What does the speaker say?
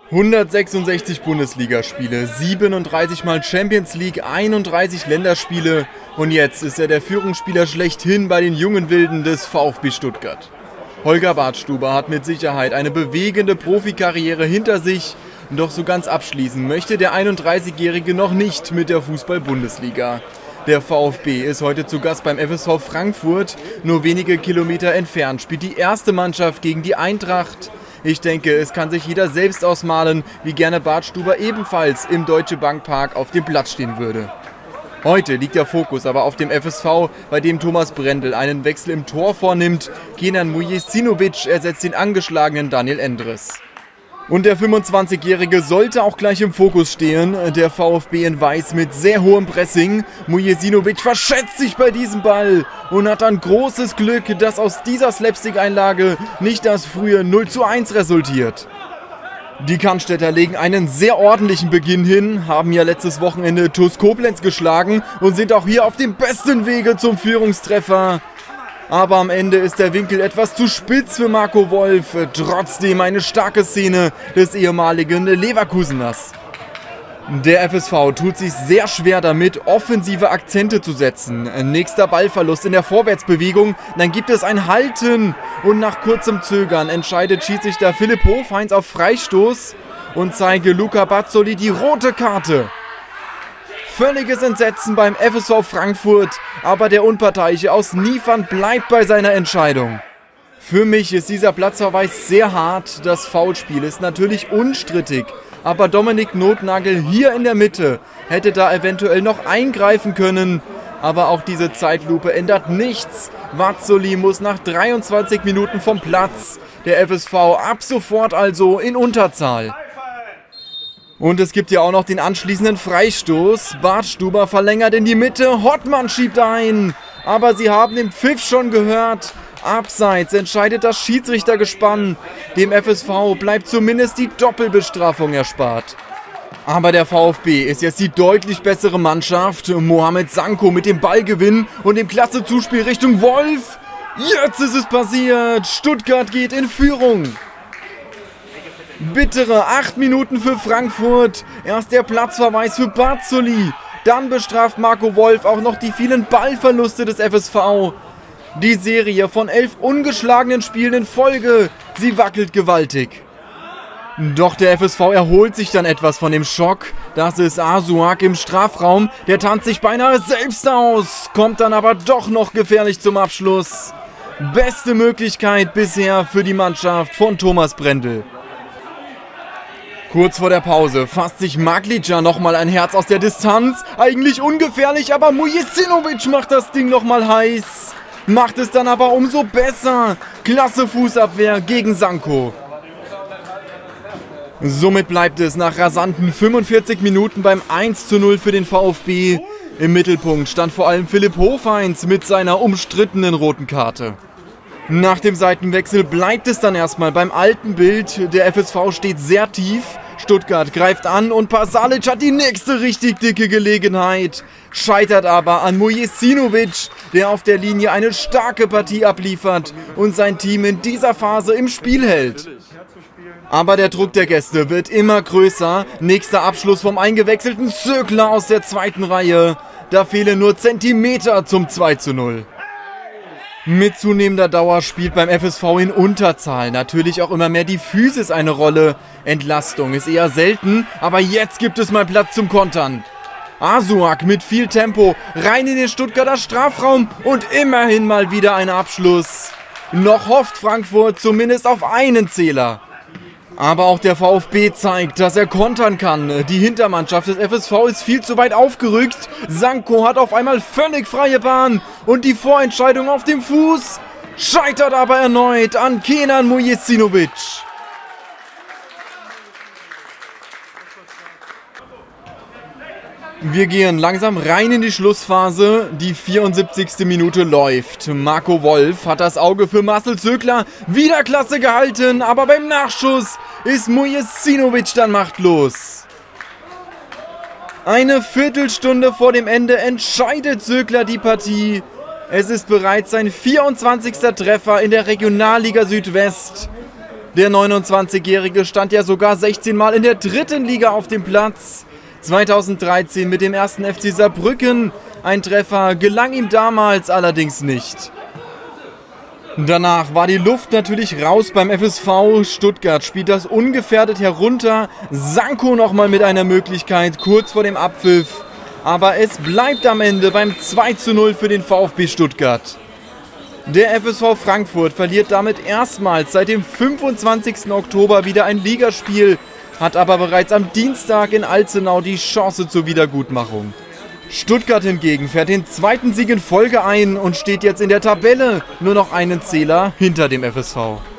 166 Bundesligaspiele, 37 Mal Champions League, 31 Länderspiele und jetzt ist er der Führungsspieler schlechthin bei den jungen Wilden des VfB Stuttgart. Holger Badstuber hat mit Sicherheit eine bewegende Profikarriere hinter sich, doch so ganz abschließen möchte der 31-Jährige noch nicht mit der Fußball-Bundesliga. Der VfB ist heute zu Gast beim FSV Frankfurt, nur wenige Kilometer entfernt spielt die erste Mannschaft gegen die Eintracht. Ich denke, es kann sich jeder selbst ausmalen, wie gerne Badstuber ebenfalls im Deutsche Bank Park auf dem Platz stehen würde. Heute liegt der Fokus aber auf dem FSV, bei dem Thomas Brendel einen Wechsel im Tor vornimmt. Kenan Mujesinovic ersetzt den angeschlagenen Daniel Endres. Und der 25-Jährige sollte auch gleich im Fokus stehen. Der VfB in Weiß mit sehr hohem Pressing. Mujesinovic verschätzt sich bei diesem Ball und hat dann großes Glück, dass aus dieser Slapstick-Einlage nicht das frühe 0:1 resultiert. Die Cannstätter legen einen sehr ordentlichen Beginn hin, haben ja letztes Wochenende TuS Koblenz geschlagen und sind auch hier auf dem besten Wege zum Führungstreffer. Aber am Ende ist der Winkel etwas zu spitz für Marco Wolf. Trotzdem eine starke Szene des ehemaligen Leverkuseners. Der FSV tut sich sehr schwer damit, offensive Akzente zu setzen. Nächster Ballverlust in der Vorwärtsbewegung, dann gibt es ein Halten. Und nach kurzem Zögern entscheidet Schiedsrichter Philipp Hofheinz auf Freistoß und zeige Luca Bazzoli die rote Karte. Völliges Entsetzen beim FSV Frankfurt, aber der Unparteiische aus Niefern bleibt bei seiner Entscheidung. Für mich ist dieser Platzverweis sehr hart. Das Foulspiel ist natürlich unstrittig, aber Dominik Notnagel hier in der Mitte hätte da eventuell noch eingreifen können. Aber auch diese Zeitlupe ändert nichts. Bazzoli muss nach 23 Minuten vom Platz. Der FSV ab sofort also in Unterzahl. Und es gibt ja auch noch den anschließenden Freistoß. Badstuber verlängert in die Mitte, Hottmann schiebt ein. Aber sie haben den Pfiff schon gehört. Abseits entscheidet das Schiedsrichtergespann. Dem FSV bleibt zumindest die Doppelbestrafung erspart. Aber der VfB ist jetzt die deutlich bessere Mannschaft. Mohamed Sanko mit dem Ballgewinn und dem klasse Zuspiel Richtung Wolf. Jetzt ist es passiert. Stuttgart geht in Führung. Bittere 8 Minuten für Frankfurt. Erst der Platzverweis für Bazzoli. Dann bestraft Marco Wolf auch noch die vielen Ballverluste des FSV. Die Serie von 11 ungeschlagenen Spielen in Folge. Sie wackelt gewaltig. Doch der FSV erholt sich dann etwas von dem Schock. Das ist Asuak im Strafraum. Der tanzt sich beinahe selbst aus. Kommt dann aber doch noch gefährlich zum Abschluss. Beste Möglichkeit bisher für die Mannschaft von Thomas Brendel. Kurz vor der Pause fasst sich Maglica nochmal ein Herz aus der Distanz. Eigentlich ungefährlich, aber Mujesinovic macht das Ding nochmal heiß. Macht es dann aber umso besser. Klasse Fußabwehr gegen Sanko. Somit bleibt es nach rasanten 45 Minuten beim 1:0 für den VfB. Im Mittelpunkt stand vor allem Philipp Hofheinz mit seiner umstrittenen roten Karte. Nach dem Seitenwechsel bleibt es dann erstmal beim alten Bild. Der FSV steht sehr tief. Stuttgart greift an und Pasalic hat die nächste richtig dicke Gelegenheit. Scheitert aber an Mujesinovic, der auf der Linie eine starke Partie abliefert und sein Team in dieser Phase im Spiel hält. Aber der Druck der Gäste wird immer größer. Nächster Abschluss vom eingewechselten Zögler aus der zweiten Reihe. Da fehlen nur Zentimeter zum 2:0. Mit zunehmender Dauer spielt beim FSV in Unterzahl natürlich auch immer mehr die Physis eine Rolle. Entlastung ist eher selten, aber jetzt gibt es mal Platz zum Kontern. Asuak mit viel Tempo, rein in den Stuttgarter Strafraum und immerhin mal wieder ein Abschluss. Noch hofft Frankfurt zumindest auf einen Zähler. Aber auch der VfB zeigt, dass er kontern kann. Die Hintermannschaft des FSV ist viel zu weit aufgerückt. Sanko hat auf einmal völlig freie Bahn und die Vorentscheidung auf dem Fuß. Scheitert aber erneut an Kenan Mujesinovic. Wir gehen langsam rein in die Schlussphase. Die 74. Minute läuft. Marco Wolf hat das Auge für Marcel Zögler. Wieder klasse gehalten, aber beim Nachschuss ist Mujesinovic dann machtlos. Eine Viertelstunde vor dem Ende entscheidet Zögler die Partie. Es ist bereits sein 24. Treffer in der Regionalliga Südwest. Der 29-Jährige stand ja sogar 16 Mal in der dritten Liga auf dem Platz. 2013 mit dem 1. FC Saarbrücken. Ein Treffer gelang ihm damals allerdings nicht. Danach war die Luft natürlich raus beim FSV. Stuttgart spielt das ungefährdet herunter. Sanko nochmal mit einer Möglichkeit kurz vor dem Abpfiff. Aber es bleibt am Ende beim 2:0 für den VfB Stuttgart. Der FSV Frankfurt verliert damit erstmals seit dem 25. Oktober wieder ein Ligaspiel, hat aber bereits am Dienstag in Alzenau die Chance zur Wiedergutmachung. Stuttgart hingegen fährt den zweiten Sieg in Folge ein und steht jetzt in der Tabelle nur noch einen Zähler hinter dem FSV.